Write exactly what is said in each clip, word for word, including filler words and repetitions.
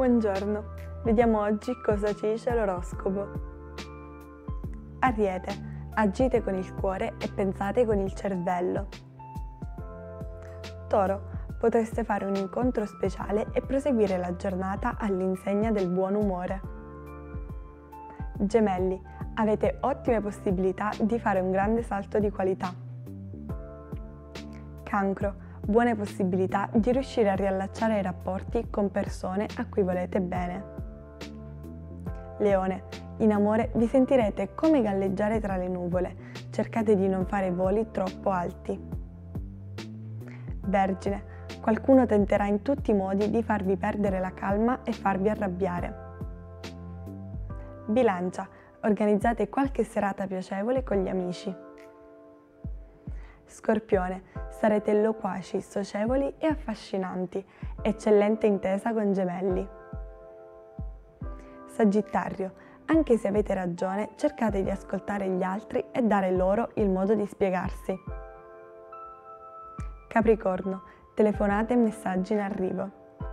Buongiorno, vediamo oggi cosa ci dice l'oroscopo. Ariete, agite con il cuore e pensate con il cervello. Toro, potreste fare un incontro speciale e proseguire la giornata all'insegna del buon umore. Gemelli, avete ottime possibilità di fare un grande salto di qualità. Cancro, buone possibilità di riuscire a riallacciare i rapporti con persone a cui volete bene. Leone, in amore vi sentirete come galleggiare tra le nuvole, cercate di non fare voli troppo alti. Vergine, qualcuno tenterà in tutti i modi di farvi perdere la calma e farvi arrabbiare. Bilancia, organizzate qualche serata piacevole con gli amici. Scorpione, sarete loquaci, socievoli e affascinanti, eccellente intesa con Gemelli. Sagittario, anche se avete ragione, cercate di ascoltare gli altri e dare loro il modo di spiegarsi. Capricorno, telefonate e messaggi in arrivo.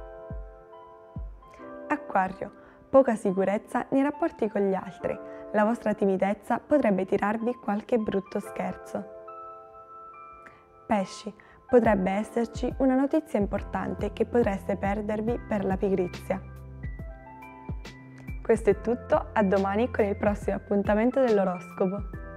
Acquario, poca sicurezza nei rapporti con gli altri, la vostra timidezza potrebbe tirarvi qualche brutto scherzo. Pesci, potrebbe esserci una notizia importante che potreste perdervi per la pigrizia. Questo è tutto, a domani con il prossimo appuntamento dell'oroscopo.